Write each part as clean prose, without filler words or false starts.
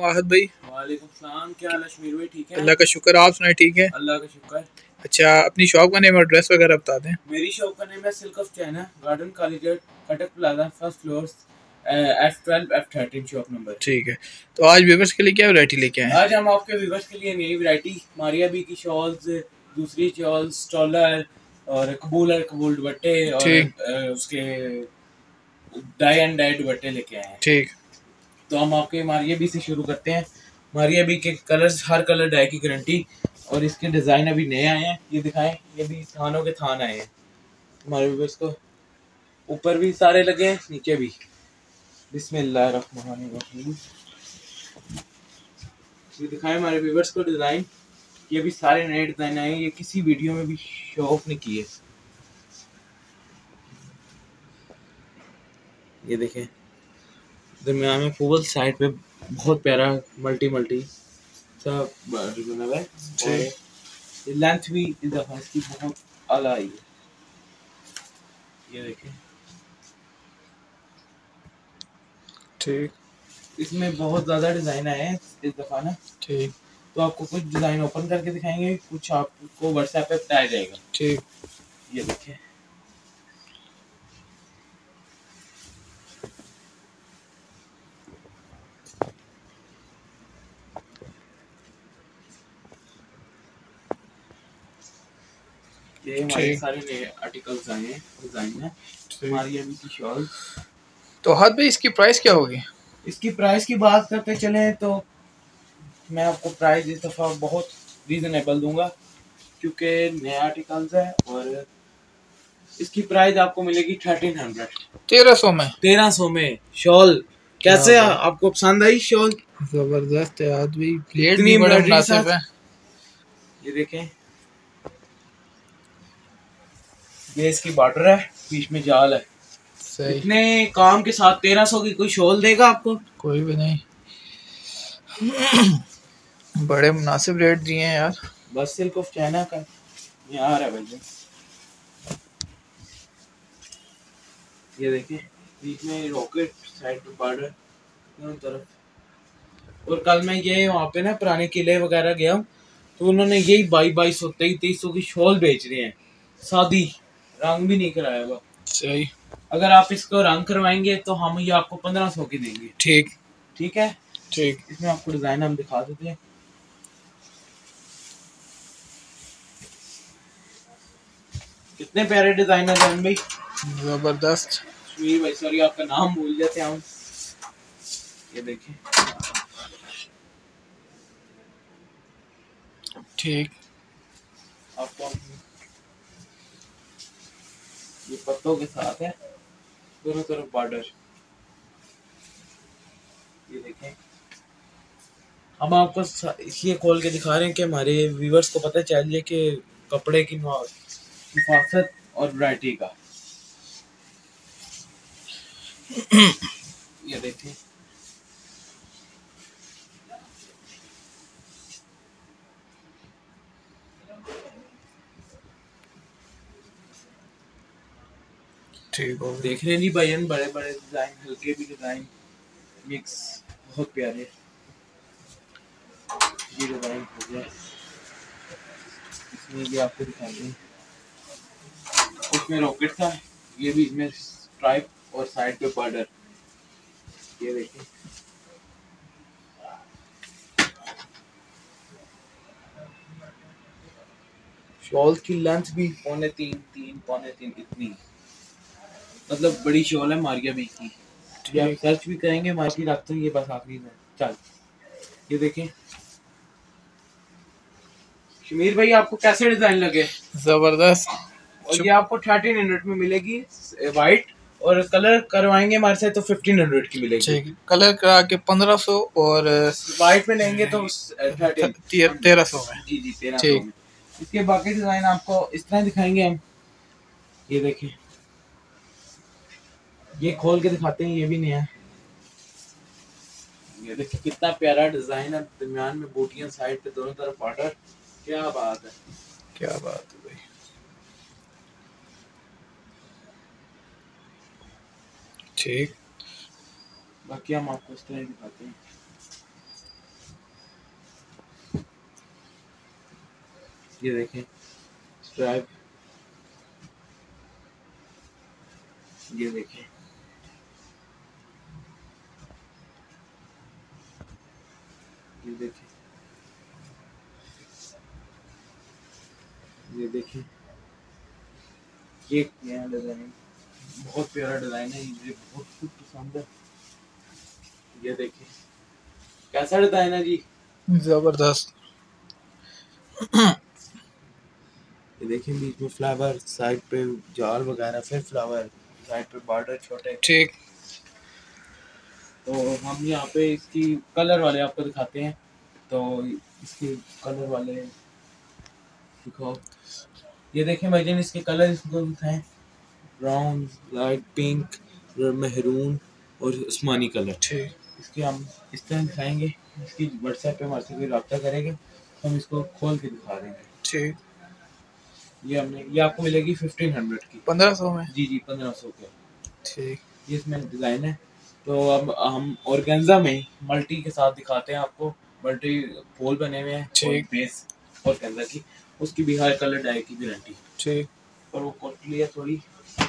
वाहिद भाई। वालेकुम सलाम। क्या हाल है शमीर भाई? ठीक है, अल्लाह का शुक्र, आप सुनाए? ठीक है, अल्लाह का शुक्र। अच्छा अपनी शॉप का नेम और एड्रेस वगैरह बता दें। मेरी शॉप का नेम है silk of China, garden college, Cuttack plaza, first floor, F12 F13 shop number. ठीक है, तो आज व्यूवर्स के लिए क्या वैरायटी लेके आए हैं? आज हम आपके व्यूवर्स के लिए नई वैरायटी मारिया बी की शॉल्स, दूसरी शॉल्स, स्टॉलर और कबूल दुपट्टे और ठीक उसके डाई एंड डाई दुपट्टे लेके आए हैं। ठीक। तो हम आपके मारिया बी से शुरू करते हैं। मारिया बी के कलर्स, हर कलर डाई की गारंटी, और इसके डिज़ाइन अभी नए आए हैं। ये दिखाएं, ये भी थानों के थान आए हैं हमारे व्यूवर्स को। ऊपर भी सारे लगे हैं, नीचे भी। बिस्मिल्लाहिर्रहमानिर्रहीम। ये दिखाएं हमारे व्यूवर्स को डिज़ाइन। ये भी सारे नए डिज़ाइन आए हैं, ये किसी वीडियो में भी शो ऑफ नहीं किए। ये देखें, दरमियान में फूल, साइड पे बहुत प्यारा मल्टी सब बना हुआ है। और लेंथ भी इस दफा इसकी बहुत आला आई है। ये देखें, ठीक इसमें बहुत ज़्यादा डिज़ाइन आए हैं इस दफ़ा ना। ठीक तो आपको कुछ डिज़ाइन ओपन करके दिखाएंगे, कुछ आपको व्हाट्सएप पे बताया जाएगा। ठीक। ये देखें, ये हमारे सारे नए आर्टिकल्स आए हैं, डिज़ाइन है हमारी अभी की शॉल। तो हाथ भाई इसकी प्राइस क्या होगी? इसकी प्राइस की बात करते चले तो मैं आपको प्राइस इस दफ़ा बहुत रीज़नेबल दूंगा, क्योंकि नया आर्टिकल्स है। और इसकी प्राइस आपको मिलेगी 1300, 1300 में। 1300 में शॉल। कैसे आपको पसंद आई शॉल? जबरदस्त है आदमी, प्लेट इतनी भी बड़ा एम्ब्रॉयडरी मुनासिब है। ये देखें, ये इसकी बॉर्डर है, बीच में जाल है। सही। इतने काम के साथ 1300 की कोई शॉल देगा आपको? कोई भी नहीं। बड़े मुनासिब रेट दिए हैं यार। बस सिल्क ऑफ चाइना का यहाँ आ रहा है भाई। ये देखिए, बीच में रॉकेट, साइड पे बॉर्डर, दोनों तरफ। और कल मैं ये वहाँ पे ना पुराने किले वगैरह गया हूँ, तो उन्होंने यही 2200 2300 की शॉल बेच रहे हैं, सादी, रंग भी नहीं कराया हुआ। सही। अगर आप इसको रंग करवाएंगे तो हम ये आपको 1500 की देंगे। ठीक ठीक है, ठीक। इसमें आपको डिजाइन हम दिखा देते हैं। कितने प्यारे डिजाइन है जैन भाई, जबरदस्त। शमीर भाई, सॉरी आपका नाम भूल जाते हैं हम। ये देखें, ठीक। आपको ये पत्तों के साथ है, दोनों तरफ बॉर्डर। ये देखें, हम आपको इसलिए खोल के दिखा रहे हैं कि हमारे व्यूवर्स को पता चल जाए कि कपड़े की हिफाजत और वैरायटी का। ये देखें, ठीक हो देख रहे हैं जी भाई, बड़े बड़े डिजाइन, हल्के भी डिजाइन, मिक्स, बहुत प्यारे। ये डिजाइन हो गया, इसमें भी आपको दिखा दें, उसमें रॉकेट था, ये भी इसमें स्ट्राइप और साइड पे बॉर्डर। ये देखिए, शॉल की लेंथ भी 3.5 3.5 इतनी, मतलब बड़ी शॉल है मारिया बी की। ये आप सर्च भी करेंगे मार्केट रखते हैं, ये बस आखिरी में। चल, ये देखें शमीर भाई, आपको कैसे डिजाइन लगे? जबरदस्त। और ये आपको 1300 में मिलेगी वाइट, और कलर करवाएंगे हमारे से तो 1500 की मिलेगी। कलर करा के 1500 और वाइट में लेंगे तो 1300 में। जी जी 1300 में। इसके बाकी डिजाइन आपको इस तरह दिखाएंगे हम। ये देखिए, ये खोल के दिखाते हैं, ये भी नया है। ये देखिए कितना प्यारा डिजाइन है, दरमियान में बूटियां, साइड पे दोनों तरफ बॉर्डर। क्या बात है, क्या बात है भाई। ठीक। बाकी हम आपको इस तरह दिखाते हैं। ये देखें स्ट्राइप, ये देखें ये देखें ये देखें, ये नया डिजाइन, बहुत प्यारा डिजाइन है, मुझे बहुत कुछ पसंद है। ये देखिए कैसा डिजाइन है जी, जबरदस्त। ये देखिए बीच में फ्लावर, साइड पे जाल वगैरह, फिर फ्लावर, साइड पे बॉर्डर छोटे। ठीक। तो हम यहाँ पे इसकी कलर वाले आपको दिखाते हैं। तो इसके कलर वाले दिखाओ, ये देखें भाईजान इसके कलर इसको दिखाएं, ब्राउन, लाइट पिंक, मेहरून और उस्मानी कलर। ठीक। इसके हम इस तरह दिखाएंगे, इसकी व्हाट्सएप पे हमारे से कोई रब्ता करेगा, हम इसको खोल के दिखा देंगे। ठीक। ये आपको मिलेगी 1500 की, 1500 में। जी जी 1500 के। ठीक। ये इसमें डिज़ाइन है। तो अब हम ऑर्गेन्जा में मल्टी के साथ दिखाते हैं आपको, मल्टी फूल बने हुए हैं, ठीक। बेस ऑर्गेन्जा की, उसकी भी हर कलर डाई की गारंटी। ठीक। पर वो कॉस्टली है थोड़ी।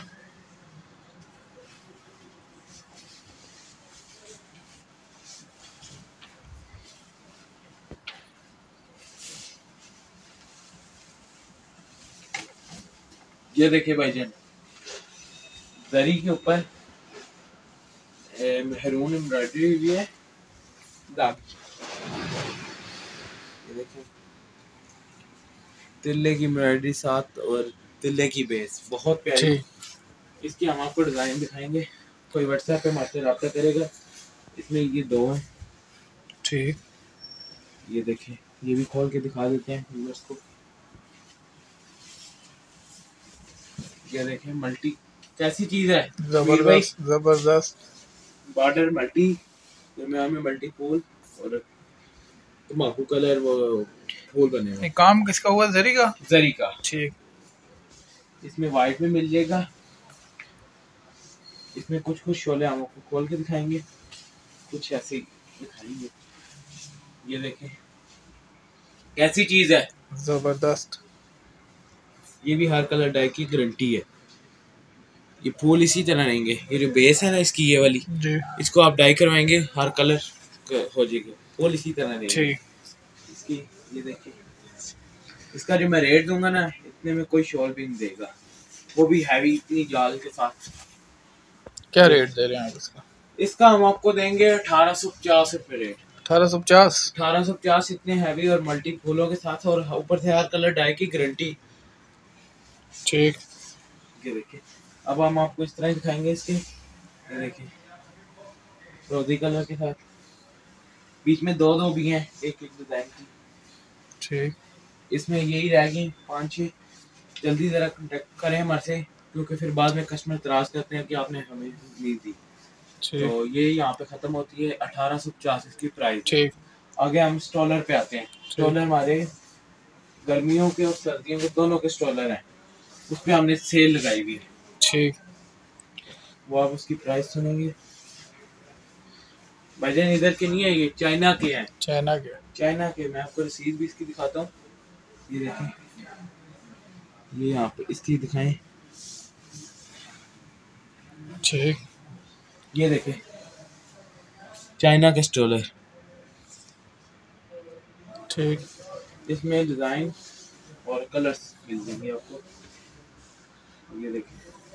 ये देखिए भाईजान जरी के ऊपर मेहरून एम्ब्रॉयडरी हुई है, दाग। ये देखिए तिल्ले की एम्ब्रॉयडरी साथ और तिल्ले की बेस, बहुत प्यारी। इसकी हम आपको डिजाइन दिखाएंगे, कोई व्हाट्सएप पे हमारे से रब्ता करेगा। इसमें ये दो हैं। ठीक। ये देखिए ये भी खोल के दिखा देते हैं व्यूअर्स को। ये देखिए मल्टी कैसी चीज है, जबरदस्त जबरदस्त। बॉर्डर मल्टी, दरमियान में मल्टी फूल और तम्बाकू कलर वो फूल बने हुए। काम किसका हुआ, जरी का? जरी का। ठीक। इसमें वाइट में मिल जाएगा। इसमें कुछ कुछ शोले हम आपको खोल के दिखाएंगे, कुछ ऐसे दिखाएंगे। ये देखें कैसी चीज है, जबरदस्त। ये भी हर कलर डाई की गारंटी है। ये फूल इसी तरह रहेंगे, ये जो बेस है ना इसकी ये वाली जी, इसको आप डाई करवाएंगे हर कलर हो जाएगा, फूल इसी तरह रहेंगे। ठीक। इसकी ये देखिए, इसका जो मैं रेट दूंगा ना इतने में कोई शॉल भी नहीं देगा, वो भी हैवी इतनी जाल के साथ। क्या रेट दे रहे हैं आप इसका? इसका हम आपको देंगे 1850 रुपये रेट। 1850। 1850 इतने हैवी और मल्टी फूलों के साथ, और ऊपर से हर कलर डाई की गारंटी। ठीक। ये देखिए अब हम आपको इस तरह दिखाएंगे इसके। ये देखिए रोजी कलर के साथ, बीच में दो दो भी हैं एक एक डिजाइन की। ठीक। इसमें यही रह गई 5-6, जल्दी जरा कॉन्टेक्ट करें हमारे से, क्योंकि फिर बाद में कस्टमर इतराज करते हैं कि आपने हमें नहीं दी। तो ये यहाँ पे खत्म होती है 1850 इसकी प्राइस। ठीक। आगे हम स्टॉलर पे आते हैं। स्टॉलर हमारे गर्मियों के और सर्दियों के दोनों के स्टॉलर हैं, उस पर हमने सेल लगाई हुई है। ठीक। वो आप उसकी प्राइस सुनेंगे। भाईजान इधर के नहीं है, ये चाइना के हैं। चाइना के। चाइना के, मैं आपको रसीद भी इसकी दिखाता हूँ। ये देखें, ये यहाँ पे इसकी दिखाएं। ठीक। ये देखें चाइना के स्टॉलर, ठीक। इसमें डिजाइन और कलर्स मिल जाएंगे आपको। ये देखें,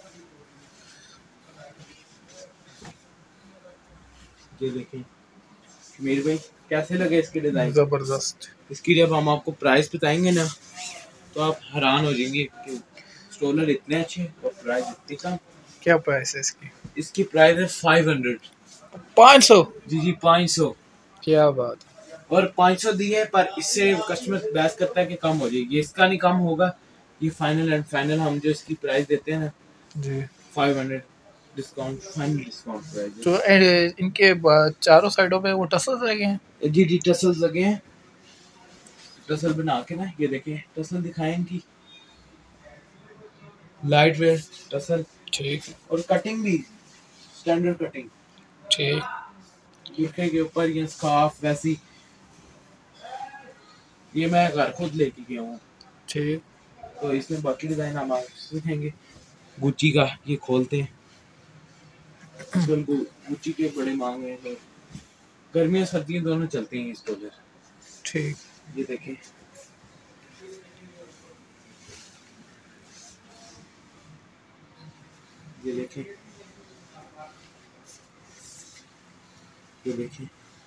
ये देखें मीर भाई कैसे लगे इसके डिजाइन? जबरदस्त। इसकी जब हम आपको प्राइस बताएंगे ना तो आप हैरान हो जाएंगे कि स्टॉलर इतने अच्छे और प्राइस इतनी कम। क्या प्राइस है इसकी? इसकी प्राइस है 500। 500? जी जी 500। क्या बात। और 500 दी है, पर इससे कस्टमर बहस करता है कि कम हो जाएगी, इसका नहीं कम होगा। ये फाइनल एंड फाइनल हम जो इसकी प्राइस देते हैं ना जी, 500 डिस्काउंट, फाइनल डिस्काउंट प्राइस। तो इनके चारों साइडों पे वो टसल्स लगे हैं? जी जी टसल्स लगे हैं, टसल बना के ना। ये देखें टसल दिखाएं इनकी, लाइट वेट टसल। ठीक। और कटिंग भी स्टैंडर्ड कटिंग। ठीक। बुरखे के ऊपर ये स्कार्फ वैसी, ये मैं घर खुद लेके गया हूँ। ठीक। तो इसमें बाकी डिजाइन हम आपसे दिखाएंगे। गुच्ची का ये खोलते हैं, आजकल गुच्ची के बड़े मांग हैं, तो गर्मियाँ सर्दियाँ दोनों चलती हैं इस डॉलर। ठीक। ये देखें, ये देखें, ये देखें,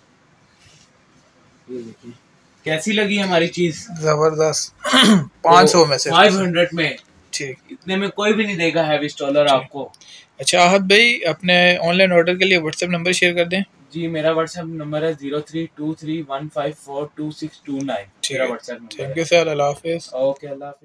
ये देखें, कैसी लगी हमारी चीज? जबरदस्त। 500 में से 500 में, ठीक। इतने में कोई भी नहीं देगा हैवी स्टॉलर आपको। अच्छा आहत भाई, अपने ऑनलाइन ऑर्डर के लिए व्हाट्सएप नंबर शेयर कर दें। जी मेरा व्हाट्सएप नंबर है 032315422629। ठीक मेरा है, व्हाट्सएप नंबर थैंक है। यू सर, अल्लाह हाफिज़। ओके, अल्लाह हाफिज़।